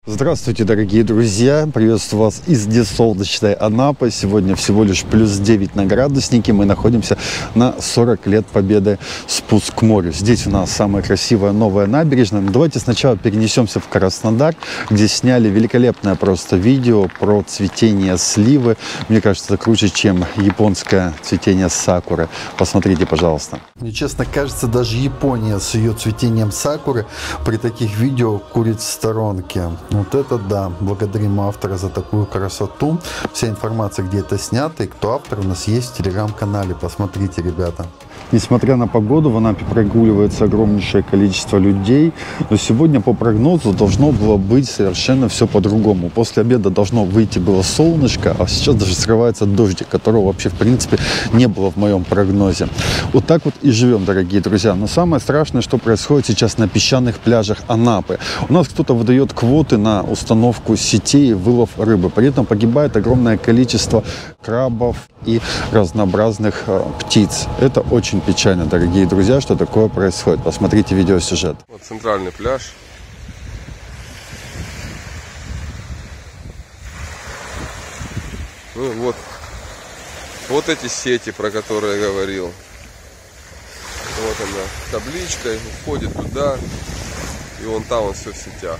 Здравствуйте, дорогие друзья! Приветствую вас из несолнечной Анапы. Сегодня всего лишь плюс 9 на градуснике. Мы находимся на 40 лет Победы, спуск к морю. Здесь у нас самая красивая новая набережная. Но давайте сначала перенесемся в Краснодар, где сняли великолепное просто видео про цветение сливы. Мне кажется, это круче, чем японское цветение сакуры. Посмотрите, пожалуйста. Мне честно кажется, даже Япония с ее цветением сакуры при таких видео курит в сторонке. Вот это да, благодарим автора за такую красоту. Вся информация, где это снято и кто автор, у нас есть в телеграм-канале. Посмотрите, ребята. Несмотря на погоду, в Анапе прогуливается огромнейшее количество людей. Но сегодня по прогнозу должно было быть совершенно все по-другому. После обеда должно выйти было солнышко, а сейчас даже срывается дождик, которого вообще в принципе не было в моем прогнозе. Вот так вот и живем, дорогие друзья. Но самое страшное, что происходит сейчас на песчаных пляжах Анапы. У нас кто-то выдает квоты на установку сетей и вылов рыбы. При этом погибает огромное количество крабов и разнообразных птиц. Это очень печально, дорогие друзья, что такое происходит. Посмотрите видеосюжет. Вот центральный пляж. Ну, вот эти сети, про которые я говорил. Вот она, табличка, входит туда, и вон там он все в сетях.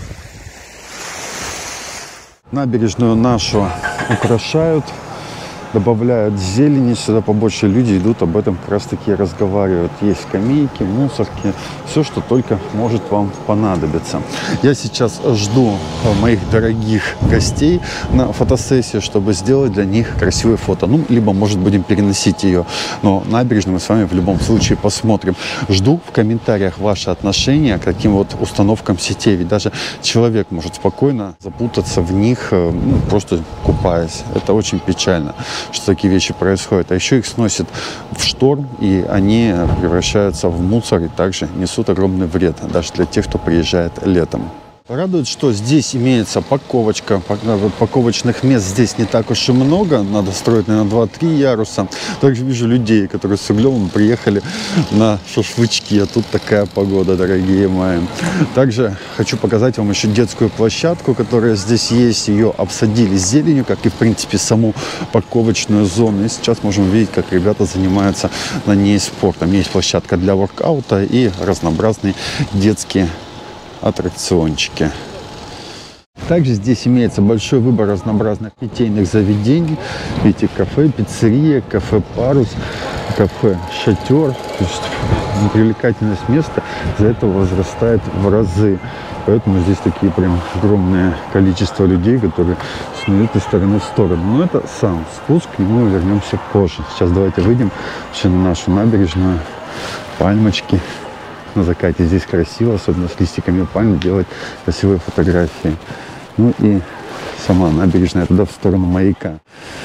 Набережную нашу украшают, добавляют зелени, сюда побольше люди идут, об этом как раз таки разговаривают. Есть скамейки, мусорки, все, что только может вам понадобиться. Я сейчас жду моих дорогих гостей на фотосессию, чтобы сделать для них красивые фото. Ну, либо, может, будем переносить ее, но набережную мы с вами в любом случае посмотрим. Жду в комментариях ваши отношения к таким вот установкам сетей, ведь даже человек может спокойно запутаться в них, просто купаясь. Это очень печально, что такие вещи происходят. А еще их сносят в шторм, и они превращаются в мусор и также несут огромный вред, даже для тех, кто приезжает летом. Радует, что здесь имеется парковочка. Парковочных мест здесь не так уж и много. Надо строить, наверное, 2-3 яруса. Также вижу людей, которые с Углевым приехали на шашлычки. А тут такая погода, дорогие мои. Также хочу показать вам еще детскую площадку, которая здесь есть. Ее обсадили зеленью, как и, в принципе, саму парковочную зону. И сейчас можем увидеть, как ребята занимаются на ней спортом. Есть площадка для воркаута и разнообразные детские аттракциончики. Также здесь имеется большой выбор разнообразных питейных заведений. Видите, кафе, пиццерия, кафе «Парус», кафе «Шатер». То есть привлекательность места из-за этого возрастает в разы. Поэтому здесь такие прям огромное количество людей, которые снуют из стороны в сторону. Но это сам спуск, к нему вернемся позже. Сейчас давайте выйдем еще на нашу набережную. Пальмочки. На закате здесь красиво, особенно с листиками пальм, делать красивые фотографии. Ну и сама набережная туда, в сторону маяка.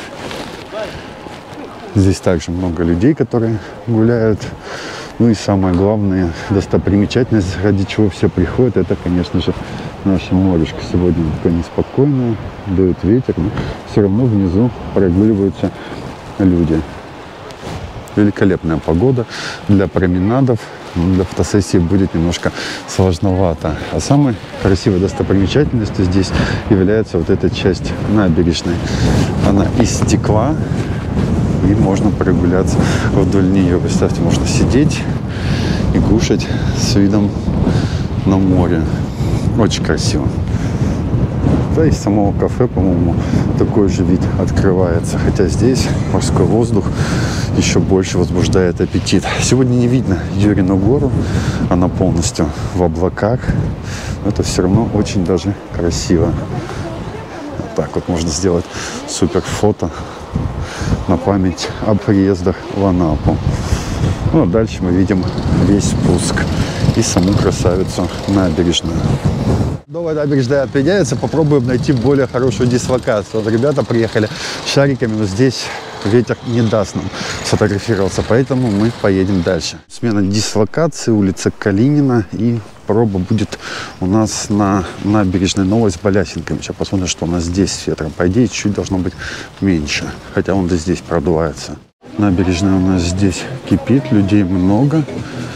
Здесь также много людей, которые гуляют. Ну и самое главное, достопримечательность, ради чего все приходят, это, конечно же, наше морешко. Сегодня такое неспокойное, дует ветер, но все равно внизу прогуливаются люди. Великолепная погода для променадов. Для фотосессии будет немножко сложновато. А самой красивой достопримечательностью здесь является вот эта часть набережной. Она из стекла, и можно прогуляться вдоль нее. Представьте, можно сидеть и кушать с видом на море. Очень красиво. Да, из самого кафе, по-моему, такой же вид открывается. Хотя здесь морской воздух еще больше возбуждает аппетит. Сегодня не видно Юрину гору. Она полностью в облаках. Но это все равно очень даже красиво. Вот так вот можно сделать супер фото на память о приездах в Анапу. Ну, а дальше мы видим весь спуск и саму красавицу набережную. Новая набережная отменяется, попробуем найти более хорошую дислокацию. Вот ребята приехали шариками, но здесь ветер не даст нам сфотографироваться, поэтому мы поедем дальше. Смена дислокации, улица Калинина, и проба будет у нас на набережной Новой с балясинками. Сейчас посмотрим, что у нас здесь с ветром. По идее, чуть должно быть меньше, хотя он и здесь продувается. Набережная у нас здесь кипит, людей много.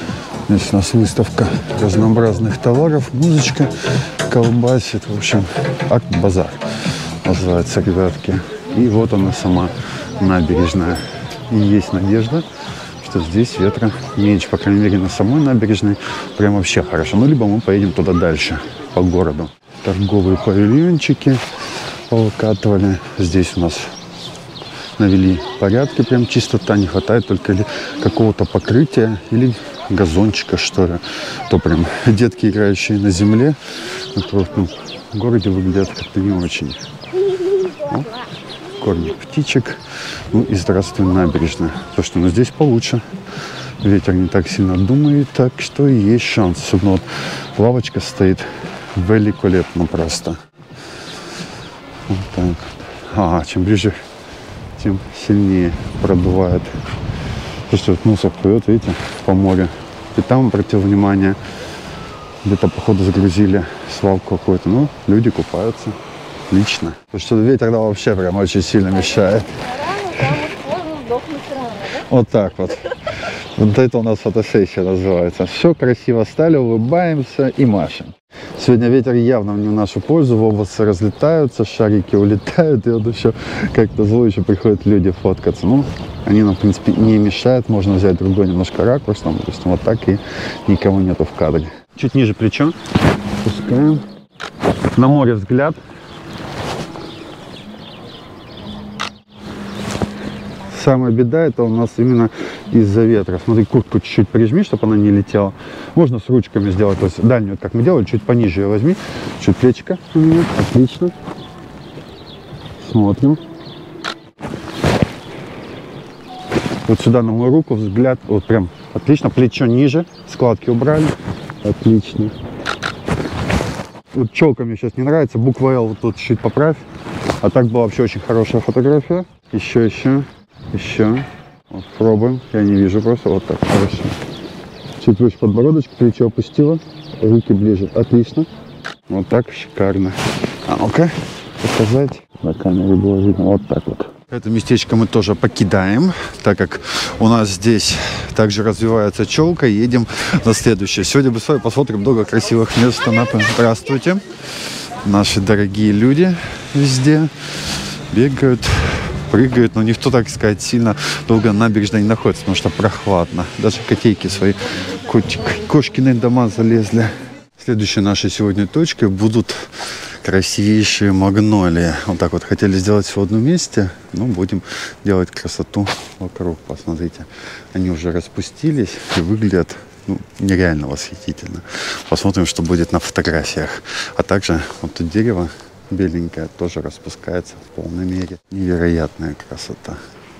Здесь у нас выставка разнообразных товаров, музычка колбасит. В общем, арт-базар называется, ребятки. И вот она сама набережная. И есть надежда, что здесь ветра меньше. По крайней мере, на самой набережной прям вообще хорошо. Ну, либо мы поедем туда дальше, по городу. Торговые павильончики повыкатывали. Здесь у нас навели порядки, прям чистота. Не хватает только ли какого-то покрытия или газончика, что ли. То прям детки, играющие на земле, которые в городе выглядят как-то не очень. Ну, кормят птичек. Ну и здравствуй, набережная. То, что здесь получше. Ветер не так сильно думает, так что есть шанс. Особенно вот лавочка стоит великолепно просто. Вот так. Ага, чем ближе, тем сильнее продувает. Слушайте, вот мусор плывет, видите, по морю. И там, обратил внимание, где-то, походу, загрузили свалку какую-то. Ну, люди купаются. Отлично. Потому что ветер вообще прям очень сильно мешает. Вот так вот. Вот это у нас фотосессия называется. Все красиво стали, улыбаемся и машем. Сегодня ветер явно не в нашу пользу, волосы разлетаются, шарики улетают, и вот еще как-то зло еще приходят люди фоткаться. Ну, они нам, в принципе, не мешают, можно взять другой немножко ракурс, там, допустим, вот так, и никого нету в кадре. Чуть ниже плечо, пускаем. На море взгляд. Самая беда, это у нас именно из-за ветра. Смотри, куртку чуть-чуть прижми, чтобы она не летела. Можно с ручками сделать. То есть дальнюю, как мы делали, чуть пониже ее возьми. Чуть плечико у меня. Отлично. Смотрим. Вот сюда на мою руку взгляд. Вот прям отлично. Плечо ниже. Складки убрали. Отлично. Вот челка мне сейчас не нравится. Буква L вот тут чуть поправь. А так была вообще очень хорошая фотография. Еще. Вот, пробуем. Я не вижу просто. Вот так. Хорошо. Чуть выше подбородочек, плечо опустила. Руки ближе. Отлично. Вот так. Шикарно. А ну-ка, показать. На камере было видно. Вот так вот. Это местечко мы тоже покидаем, так как у нас здесь также развивается челка. Едем на следующее. Сегодня мы с вами посмотрим много красивых мест. Здравствуйте. Наши дорогие люди везде бегают, прыгают, но никто, так сказать, сильно долго на набережной не находится, потому что прохладно. Даже котейки свои, кошкины дома залезли. Следующей нашей сегодня точкой будут красивейшие магнолии. Вот так вот хотели сделать все в одном месте, но будем делать красоту вокруг. Посмотрите, они уже распустились и выглядят нереально восхитительно. Посмотрим, что будет на фотографиях. А также вот тут дерево беленькая тоже распускается в полной мере. Невероятная красота.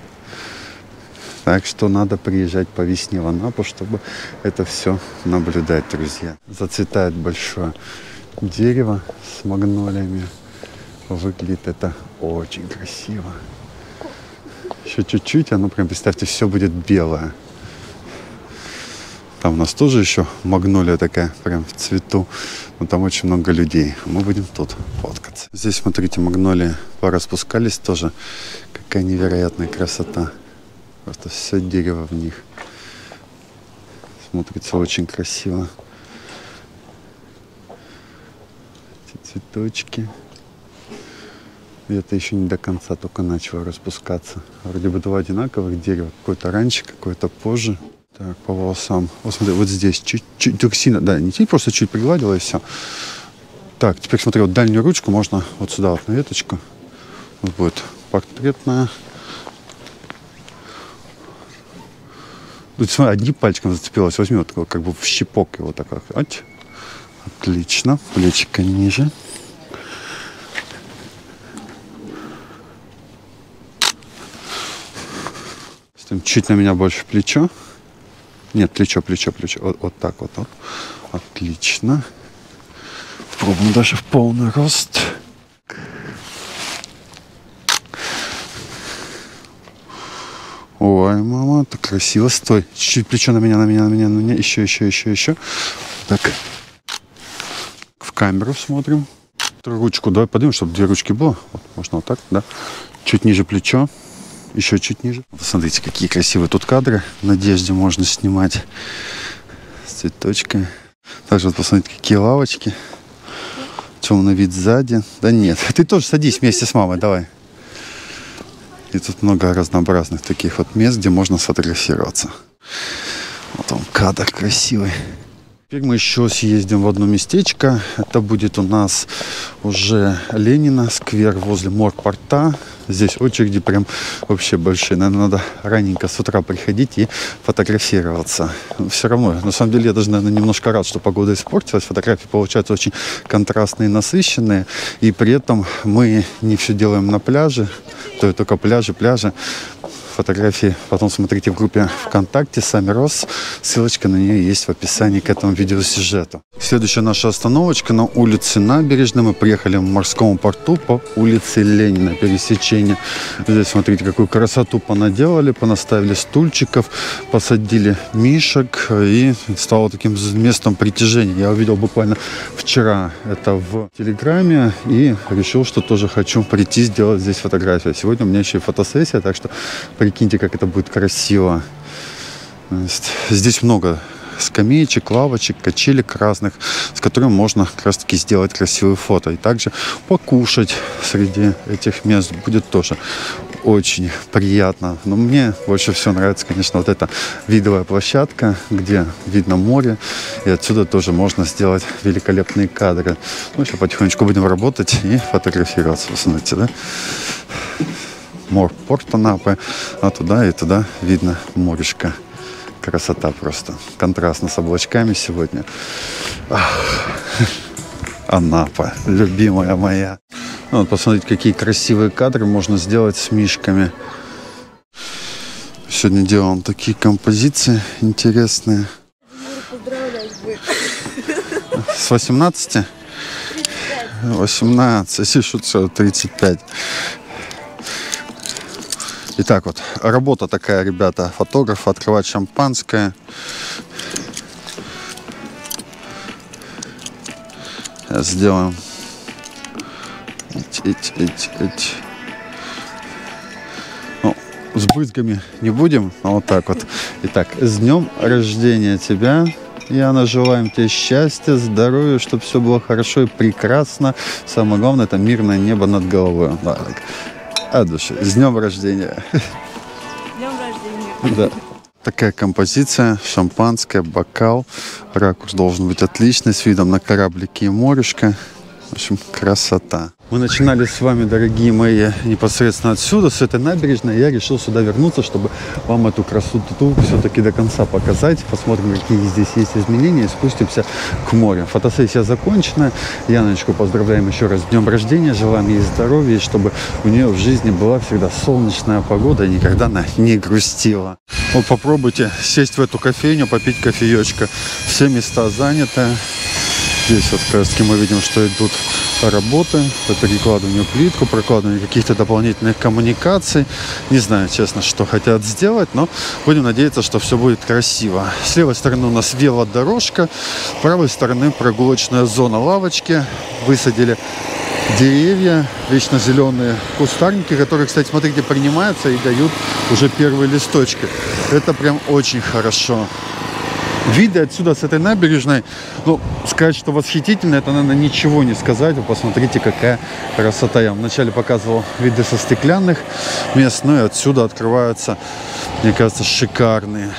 Так что надо приезжать по весне в Анапу, чтобы это все наблюдать, друзья. Зацветает большое дерево с магнолиями. Выглядит это очень красиво. Еще чуть-чуть, оно прям, представьте, все будет белое. Там у нас тоже еще магнолия такая, прям в цвету. Но там очень много людей. Мы будем тут фоткаться. Здесь, смотрите, магнолии пораспускались тоже. Какая невероятная красота. Просто все дерево в них. Смотрится очень красиво. Эти цветочки. Это еще не до конца, только начало распускаться. Вроде бы два одинаковых дерева. Какое-то раньше, какое-то позже. Так, по волосам. Вот смотри, вот здесь чуть-чуть, только сильно, да, не просто чуть пригладила и все. Так, теперь смотри, вот дальнюю ручку можно вот сюда вот на веточку. Вот будет портретная. Тут смотри, одним пальчиком зацепилась. Возьми вот такой, как бы в щипок его так вот. Отлично. Плечико ниже. Чуть на меня больше плечо. Нет, плечо. Вот так вот. Отлично. Пробуем даже в полный рост. Ой, мама, так красиво. Стой. Чуть-чуть плечо на меня. Еще. Так. В камеру смотрим. Ручку давай поднимем, чтобы две ручки было. Вот, можно вот так, да. Чуть ниже плечо. Еще чуть ниже. Посмотрите, какие красивые тут кадры. В Надежде можно снимать. с цветочками. Также вот посмотрите, какие лавочки. Темный вид сзади. Да нет, ты тоже садись вместе с мамой, давай. И тут много разнообразных таких вот мест, где можно сфотографироваться. Вот он кадр красивый. Теперь мы еще съездим в одно местечко. Это будет у нас уже Ленина, сквер возле морпорта. Здесь очереди прям вообще большие. Наверное, надо раненько с утра приходить и фотографироваться. Но все равно, на самом деле, я даже, наверное, немножко рад, что погода испортилась. Фотографии получаются очень контрастные, насыщенные. И при этом мы не все делаем на пляже. То только пляжи. Фотографии потом смотрите в группе ВКонтакте «Сами Рос». Ссылочка на нее есть в описании к этому видеосюжету. Следующая наша остановочка на улице Набережной. Мы приехали в морскому порту по улице Ленина, пересечение. Здесь смотрите, какую красоту понаделали, понаставили стульчиков, посадили мишек, и стало таким местом притяжения. Я увидел буквально вчера это в Телеграме и решил, что тоже хочу прийти сделать здесь фотографию. Сегодня у меня еще и фотосессия, так что прикиньте, как это будет красиво. Здесь много скамеечек, лавочек, качелек разных, с которыми можно как раз таки сделать красивые фото. И также покушать среди этих мест будет тоже очень приятно. Но мне больше всего нравится, конечно, вот эта видовая площадка, где видно море. И отсюда тоже можно сделать великолепные кадры. Ну, сейчас потихонечку будем работать и фотографироваться. Вы смотрите, да? Морпорт Анапы, а туда и туда видно морешко. Красота просто. Контрастно с облачками сегодня. Анапа, любимая моя. Вот, посмотрите, какие красивые кадры можно сделать с мишками. Сегодня делаем такие композиции интересные. С 18? 18, если 35. Итак, вот работа такая, ребята, фотографа, открывать шампанское. Сейчас сделаем. Ну, с брызгами не будем, но вот так вот. Итак, с днем рождения тебя, Яна, желаем тебе счастья, здоровья, чтобы все было хорошо и прекрасно. Самое главное, это мирное небо над головой. Да, так. От души. С днем рождения. С днем рождения. Да. Такая композиция, шампанское, бокал. Ракурс должен быть отличный, с видом на кораблики и морешко. В общем, красота. Мы начинали с вами, дорогие мои, непосредственно отсюда, с этой набережной. Я решил сюда вернуться, чтобы вам эту красоту все-таки до конца показать. Посмотрим, какие здесь есть изменения, и спустимся к морю. Фотосессия закончена. Яночку поздравляем еще раз с днем рождения. Желаем ей здоровья, и чтобы у нее в жизни была всегда солнечная погода, и никогда она не грустила. Вот попробуйте сесть в эту кофейню, попить кофеечка. Все места заняты. Здесь вот как раз мы видим, что идут работы по перекладыванию плитку, прокладыванию каких-то дополнительных коммуникаций. Не знаю, честно, что хотят сделать, но будем надеяться, что все будет красиво. С левой стороны у нас велодорожка, с правой стороны прогулочная зона, лавочки. Высадили деревья, вечно зеленые кустарники, которые, кстати, смотрите, принимаются и дают уже первые листочки. Это прям очень хорошо. Виды отсюда, с этой набережной, ну, сказать, что восхитительно, это, наверное, ничего не сказать. Вы посмотрите, какая красота. Я вам вначале показывал виды со стеклянных мест, ну и отсюда открываются, мне кажется, шикарные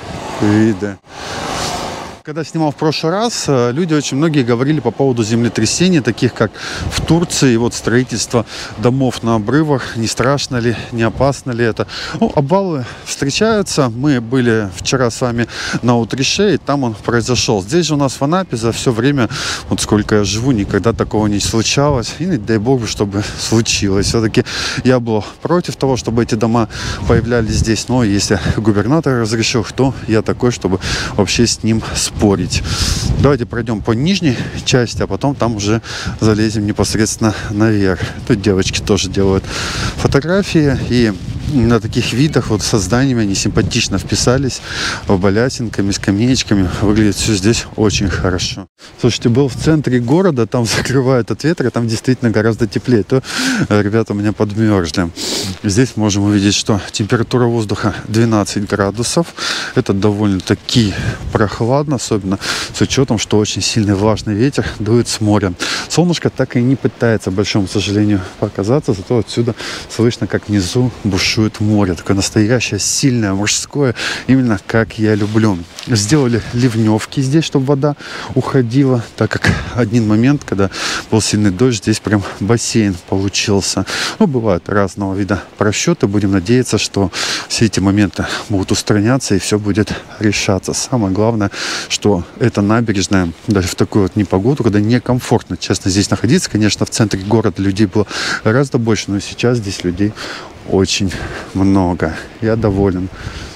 виды. Когда снимал в прошлый раз, люди очень многие говорили по поводу землетрясений, таких как в Турции, и вот строительство домов на обрывах. Не страшно ли, не опасно ли это? Ну, обвалы встречаются. Мы были вчера с вами на Утрише, и там он произошел. Здесь же у нас в Анапе за все время, вот сколько я живу, никогда такого не случалось. И дай бог, чтобы случилось. Все-таки я был против того, чтобы эти дома появлялись здесь. Но если губернатор разрешил, то я такой, чтобы вообще с ним спорить. Давайте пройдем по нижней части, а потом там уже залезем непосредственно наверх. Тут девочки тоже делают фотографии, и на таких видах, вот со зданиями, они симпатично вписались, балясинками, скамеечками. Выглядит все здесь очень хорошо. Слушайте, был в центре города, там закрывают от ветра, там действительно гораздо теплее. То ребята у меня подмерзли. Здесь можем увидеть, что температура воздуха 12 градусов. Это довольно-таки прохладно, особенно с учетом, что очень сильный влажный ветер дует с моря. Солнышко так и не пытается, к большому сожалению, показаться, зато отсюда слышно, как внизу бушует море. Такое настоящее, сильное, морское, именно как я люблю. Сделали ливневки здесь, чтобы вода уходила, так как один момент, когда был сильный дождь, здесь прям бассейн получился. Ну, бывают разного вида просчеты. Будем надеяться, что все эти моменты будут устраняться и все будет решаться. Самое главное, что эта набережная, даже в такую вот непогоду, когда некомфортно, честно, здесь находиться. Конечно, в центре города людей было гораздо больше, но сейчас здесь людей очень много. Я доволен.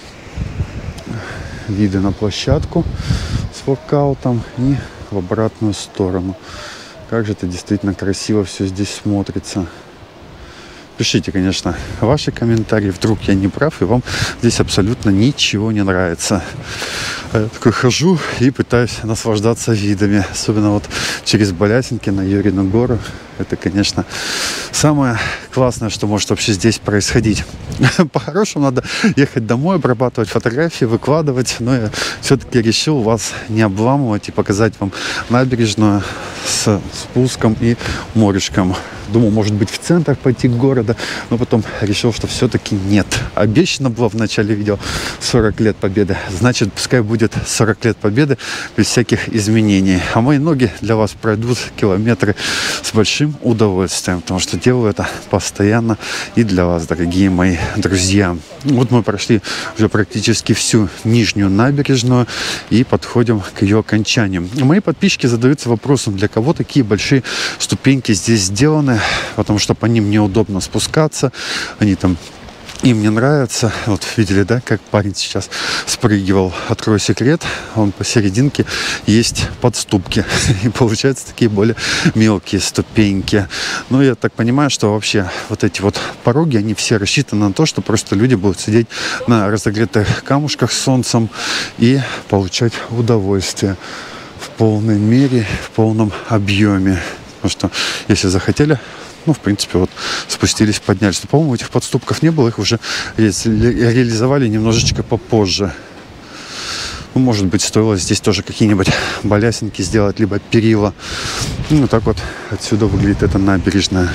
Виды на площадку с воркаутом и в обратную сторону. Как же это действительно красиво все здесь смотрится. Пишите, конечно, ваши комментарии. Вдруг я не прав, и вам здесь абсолютно ничего не нравится. Я такой хожу и пытаюсь наслаждаться видами. Особенно вот через Балясинки на Юрину гору. Это, конечно, самое классное, что может вообще здесь происходить. По-хорошему надо ехать домой, обрабатывать фотографии, выкладывать. Но я все-таки решил вас не обламывать и показать вам набережную с спуском и морешком. Думал, может быть, в центр пойти города, но потом решил, что все-таки нет. Обещано было в начале видео 40 лет победы. Значит, пускай будет 40 лет победы без всяких изменений. А мои ноги для вас пройдут километры с большим удовольствием, потому что делаю это постоянно и для вас, дорогие мои друзья. Вот мы прошли уже практически всю нижнюю набережную и подходим к ее окончанию. Мои подписчики задаются вопросом, для кого такие большие ступеньки здесь сделаны, потому что по ним неудобно спускаться, они там им не нравится. Вот видели, да, как парень сейчас спрыгивал. Открою секрет, он посерединке есть подступки. И получаются такие более мелкие ступеньки. Но я так понимаю, что вообще вот эти вот пороги, они все рассчитаны на то, что просто люди будут сидеть на разогретых камушках с солнцем и получать удовольствие в полной мере, в полном объеме. Потому что если захотели, ну, в принципе, вот спустились, поднялись. Но, по-моему, этих подступков не было, их уже реализовали немножечко попозже. Ну, может быть, стоило здесь тоже какие-нибудь балясинки сделать, либо перила. Ну, так вот отсюда выглядит эта набережная.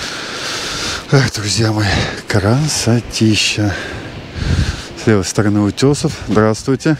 Эх, друзья мои, красотища. С левой стороны утесов. Здравствуйте.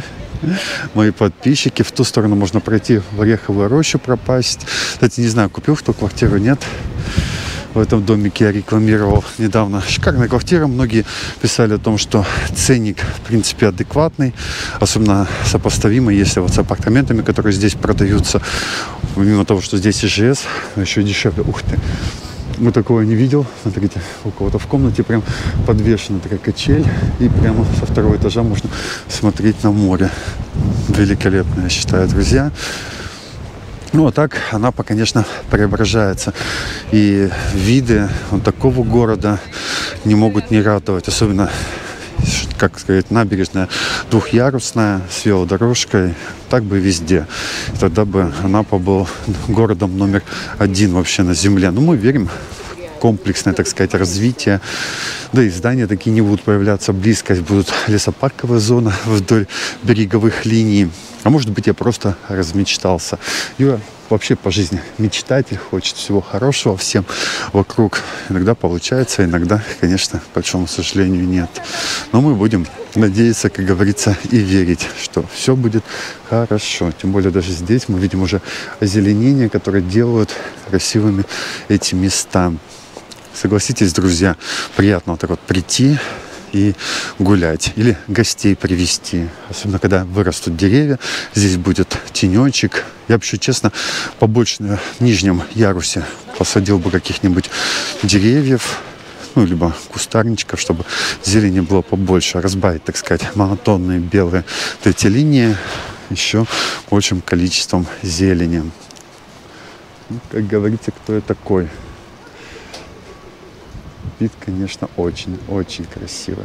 Мои подписчики. В ту сторону можно пройти, в Ореховую рощу пропасть. Кстати, не знаю, купил кто квартиру, нет. В этом домике я рекламировал недавно. Шикарная квартира. Многие писали о том, что ценник, в принципе, адекватный. Особенно сопоставимый, если вот с апартаментами, которые здесь продаются. Помимо того, что здесь ИЖС, еще дешевле. Ух ты! Вот такого не видел. Смотрите, у кого-то в комнате прям подвешена такая качель. И прямо со второго этажа можно смотреть на море. Великолепно, я считаю, друзья. Ну, а так Анапа, конечно, преображается. И виды вот такого города не могут не радовать. Особенно, как сказать, набережная двухъярусная, с велодорожкой. Так бы везде. И тогда бы Анапа был городом номер 1 вообще на земле. Но мы верим в комплексное, так сказать, развитие. Да и здания такие не будут появляться близко. Будут лесопарковая зона вдоль береговых линий. А может быть, я просто размечтался. Я вообще по жизни мечтатель, хочет всего хорошего всем вокруг. Иногда получается, иногда, конечно, к большому сожалению, нет. Но мы будем надеяться, как говорится, и верить, что все будет хорошо. Тем более даже здесь мы видим уже озеленение, которое делают красивыми эти места. Согласитесь, друзья, приятно вот так вот прийти и гулять, или гостей привезти, особенно когда вырастут деревья, здесь будет тенечек. Я бы еще, честно, побольше на нижнем ярусе посадил бы каких-нибудь деревьев, ну, либо кустарничков, чтобы зелени было побольше, разбавить, так сказать, монотонные белые вот эти линии еще большим количеством зелени. Ну, как говорится, кто я такой? вид, конечно, очень-очень красивый.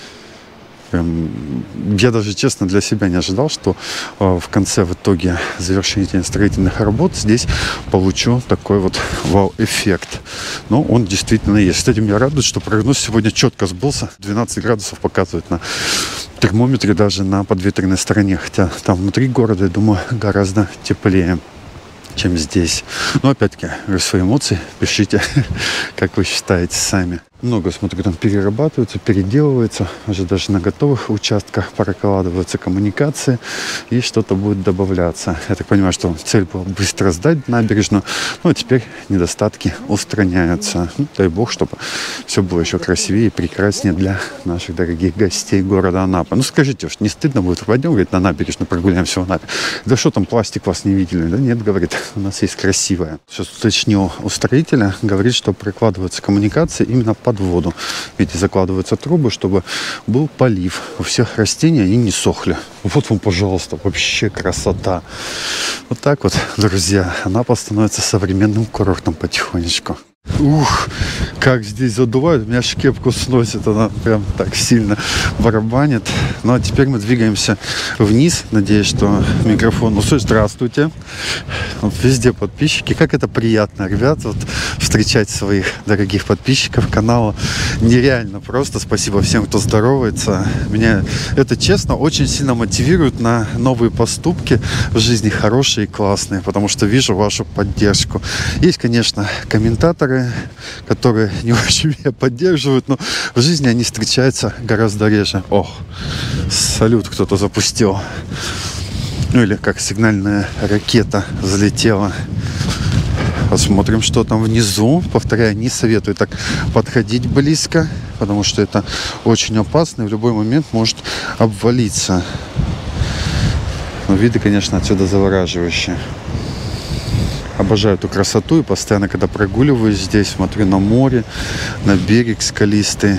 Я даже, честно, для себя не ожидал, что в конце, в итоге завершения строительных работ здесь получу такой вот вау-эффект. Но он действительно есть. Кстати, меня радует, что прогноз сегодня четко сбылся. 12 градусов показывает на термометре даже на подветренной стороне. Хотя там внутри города, я думаю, гораздо теплее, чем здесь. Но опять-таки, свои эмоции пишите, как вы считаете сами. Много, смотрю, там перерабатывается, переделывается. Уже даже на готовых участках прокладываются коммуникации, и что-то будет добавляться. Я так понимаю, что цель была быстро сдать набережную, но теперь недостатки устраняются. Ну, дай бог, чтобы все было еще красивее и прекраснее для наших дорогих гостей города Анапа. Ну, скажите, уж не стыдно будет? Пойдем, говорит, на набережную прогуляемся в Анапе. Да что там, пластик вас не видели? Да нет, говорит, у нас есть красивое. Сейчас уточнил у строителя, говорит, что прокладываются коммуникации именно под воду. Видите, закладываются трубы, чтобы был полив. У всех растений они не сохли. Вот вам, пожалуйста, вообще красота. Вот так вот, друзья, Анапа становится современным курортом потихонечку. Ух, как здесь задувает, у меня аж кепку сносит, она прям так сильно барабанит. Ну а теперь мы двигаемся вниз, надеюсь, что микрофон услышит. Здравствуйте, вот везде подписчики, как это приятно, ребят, вот встречать своих дорогих подписчиков канала, нереально просто. Спасибо всем, кто здоровается, меня это, честно, очень сильно мотивирует на новые поступки в жизни, хорошие и классные, потому что вижу вашу поддержку. Есть, конечно, комментаторы, которые не очень меня поддерживают, но в жизни они встречаются гораздо реже. Ох, салют кто-то запустил. Ну или как сигнальная ракета залетела. Посмотрим, что там внизу. Повторяю, не советую так подходить близко, потому что это очень опасно и в любой момент может обвалиться. Но виды, конечно, отсюда завораживающие. Обожаю эту красоту и постоянно, когда прогуливаюсь здесь, смотрю на море, на берег скалистый.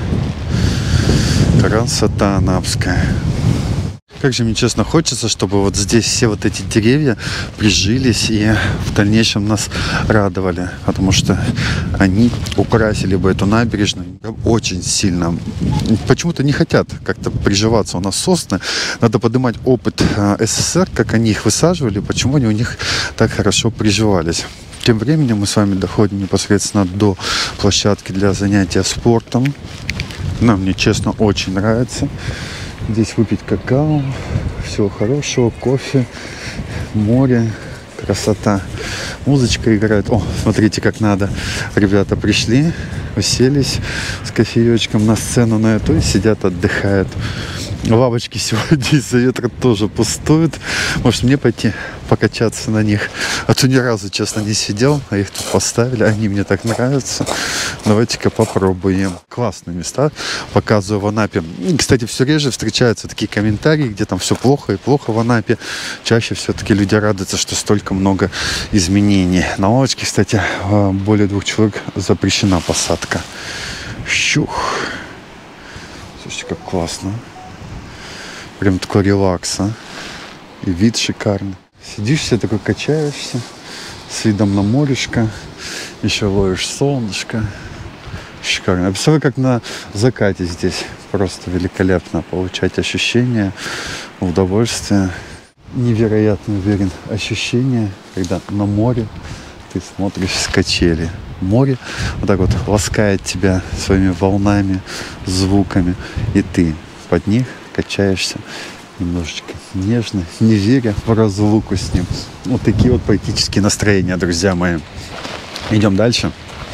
Красота анапская. Как же мне, честно, хочется, чтобы вот здесь все вот эти деревья прижились и в дальнейшем нас радовали, потому что они украсили бы эту набережную очень сильно. Почему-то не хотят как-то приживаться у нас сосны. Надо поднимать опыт СССР, как они их высаживали, почему они у них так хорошо приживались. Тем временем мы с вами доходим непосредственно до площадки для занятия спортом. Нам, мне честно, очень нравится. Здесь выпить какао, всего хорошего, кофе, море, красота. Музычка играет. О, смотрите, как надо. Ребята пришли, уселись с кофеечком на сцену на эту и сидят, отдыхают. Лавочки сегодня из-за ветра тоже пустуют. Может, мне пойти покачаться на них? А то ни разу, честно, не сидел, а их тут поставили. Они мне так нравятся. Давайте-ка попробуем. Классные места показываю в Анапе. И, кстати, все реже встречаются такие комментарии, где там все плохо и плохо в Анапе. Чаще все-таки люди радуются, что столько много изменений. На лавочке, кстати, более 2 человек запрещена посадка. Щух. Слушайте, как классно. Прям такой релакс, а? И вид шикарный. Сидишь все такой, качаешься, с видом на морешко, еще ловишь солнышко. Шикарно. Я представляю, как на закате здесь. Просто великолепно получать ощущения, удовольствие. Невероятно, уверен, ощущение, когда на море ты смотришь с качели. Море вот так вот ласкает тебя своими волнами, звуками, и ты под них качаешься немножечко нежно, не веря в разлуку с ним. Вот такие вот поэтические настроения, друзья мои. Идем дальше.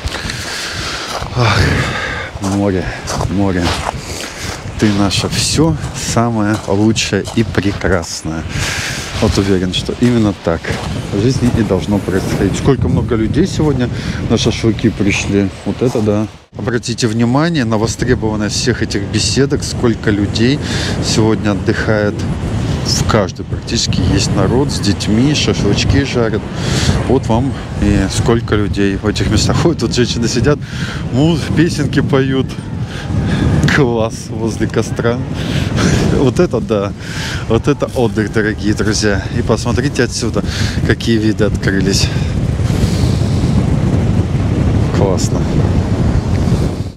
Ах, море, море. Ты наше все самое лучшее и прекрасное. Вот уверен, что именно так в жизни и должно происходить. Сколько много людей сегодня на шашлыки пришли. Вот это да. Обратите внимание на востребованность всех этих беседок. Сколько людей сегодня отдыхает. В каждой практически есть народ с детьми, шашлычки жарят. Вот вам и сколько людей в этих местах. Ой, тут женщины сидят, песенки поют. Класс, возле костра. Вот это да. Вот это отдых, дорогие друзья. И посмотрите отсюда, какие виды открылись. Классно.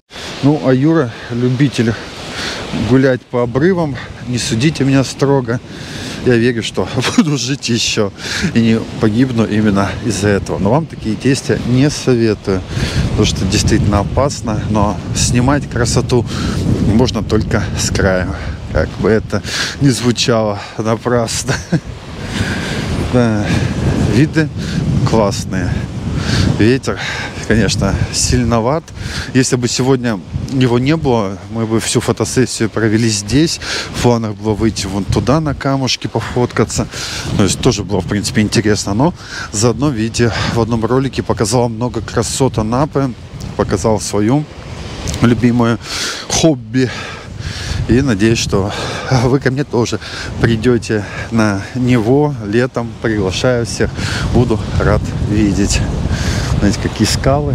Ну, а Юра любитель гулять по обрывам. Не судите меня строго. Я верю, что буду жить еще и не погибну именно из-за этого. Но вам такие действия не советую, потому что действительно опасно. Но снимать красоту можно только с краю. Как бы это ни звучало напрасно. Да, виды классные. Ветер, конечно, сильноват. Если бы сегодня его не было, мы бы всю фотосессию провели здесь. В планах было выйти вон туда на камушки пофоткаться. То есть тоже было, в принципе, интересно. Но заодно, видите, в одном ролике показал много красот Анапы. Показал свою любимое хобби. И надеюсь, что вы ко мне тоже придете на него летом. Приглашаю всех. Буду рад видеть. Знаете, какие скалы.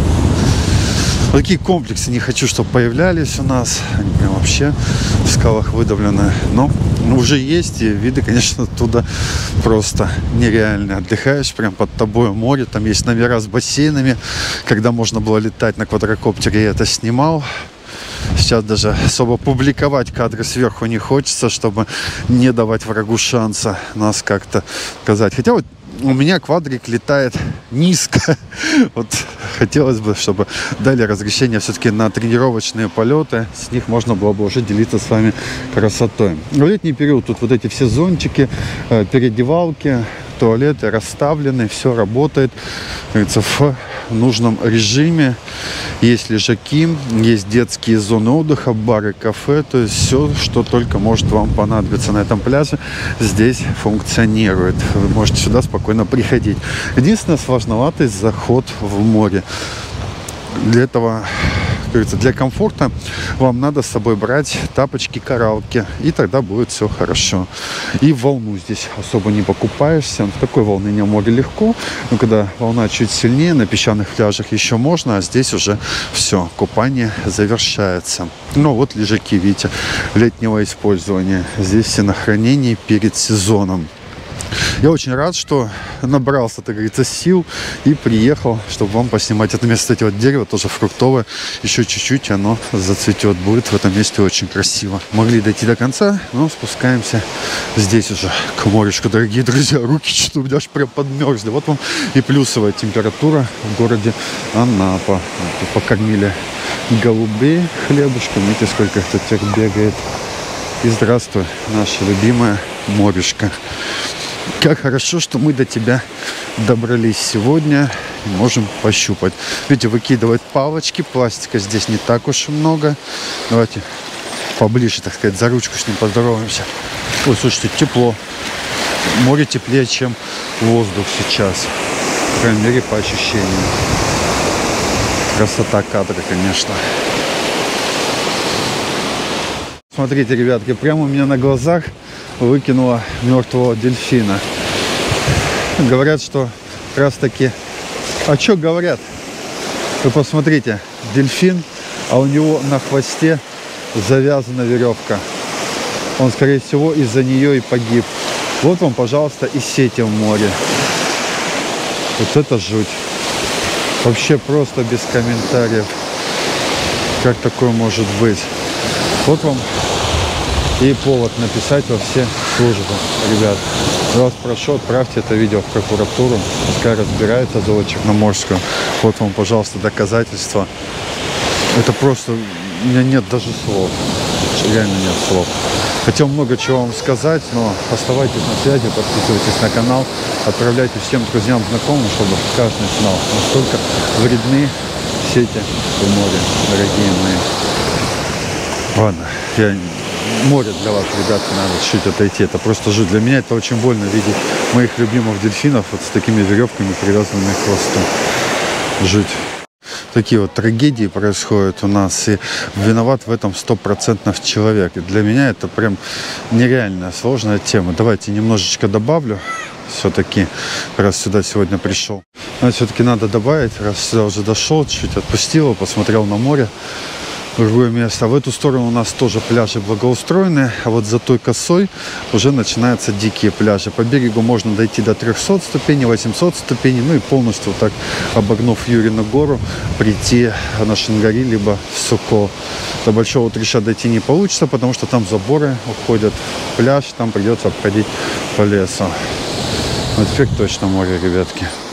Вот такие комплексы не хочу, чтобы появлялись у нас. Они прям вообще в скалах выдавлены. Но уже есть. И виды, конечно, оттуда просто нереальные. Отдыхаешь, прям под тобой море. Там есть номера с бассейнами. Когда можно было летать на квадрокоптере, я это снимал. Сейчас даже особо публиковать кадры сверху не хочется, чтобы не давать врагу шанса нас как-то сказать. Хотя вот у меня квадрик летает низко. Вот хотелось бы, чтобы дали разрешение все-таки на тренировочные полеты. С них можно было бы уже делиться с вами красотой. В летний период тут вот эти все зонтики, переодевалки, туалеты расставлены, все работает, как говорится, в нужном режиме. Есть лежаки, есть детские зоны отдыха, бары, кафе, то есть все, что только может вам понадобиться на этом пляже, здесь функционирует. Вы можете сюда спокойно приходить. Единственное, сложноватый заход в море. Для этого, как говорится, для комфорта вам надо с собой брать тапочки-коралки, и тогда будет все хорошо. И волну здесь особо не покупаешься. В такой волне море легко, но когда волна чуть сильнее, на песчаных пляжах еще можно, а здесь уже все, купание завершается. Ну вот лежаки, видите, летнего использования. Здесь все на хранении перед сезоном. Я очень рад, что набрался, так говорится, сил и приехал, чтобы вам поснимать это место. Кстати, вот дерево тоже фруктовое. Еще чуть-чуть оно зацветет. Будет в этом месте очень красиво. Могли дойти до конца, но спускаемся здесь уже к морюшку, дорогие друзья. Руки что-то у меня аж прям подмерзли. Вот вам и плюсовая температура в городе Анапа. Тут покормили голубей хлебушком. Видите, сколько их тут тех бегает. И здравствуй, наша любимая морюшка. Как хорошо, что мы до тебя добрались сегодня и можем пощупать. Видите, выкидывают палочки, пластика здесь не так уж и много. Давайте поближе, так сказать, за ручку с ним поздороваемся. Ой, слушайте, тепло. Море теплее, чем воздух сейчас. По крайней мере, по ощущениям. Красота кадра, конечно. Смотрите, ребятки, прямо у меня на глазах выкинула мертвого дельфина. Говорят, что как раз таки... А что говорят? Вы посмотрите, дельфин, а у него на хвосте завязана веревка. Он, скорее всего, из-за нее и погиб. Вот вам, пожалуйста, и сети в море. Вот это жуть. Вообще просто без комментариев. Как такое может быть? Вот вам и повод написать во все службы. Ребят, я вас прошу, отправьте это видео в прокуратуру, пускай разбирается за Черноморскую. Вот вам, пожалуйста, доказательства. Это просто... У меня нет даже слов. Реально нет слов. Хотел много чего вам сказать, но оставайтесь на связи, подписывайтесь на канал, отправляйте всем друзьям, знакомым, чтобы каждый знал, насколько вредны сети в море, дорогие мои. Ладно, море для вас, ребятки, надо чуть отойти. Это просто жуть. Для меня это очень больно видеть моих любимых дельфинов вот с такими веревками, привязанными к хвосту. Жуть. Такие вот трагедии происходят у нас, и виноват в этом 100% человек. И для меня это прям нереальная сложная тема. Давайте немножечко добавлю. Все-таки, раз сюда сегодня пришел. Но все-таки надо добавить, раз сюда уже дошел, чуть отпустил, посмотрел на море. другое место. В эту сторону у нас тоже пляжи благоустроены, а вот за той косой уже начинаются дикие пляжи. По берегу можно дойти до 300 ступеней, 800 ступеней, ну и полностью вот так, обогнув Юрину гору, прийти на Шингари, либо в Суко. До Большого Треща дойти не получится, потому что там заборы уходят в пляж, там придется обходить по лесу. Вот теперь точно море, ребятки.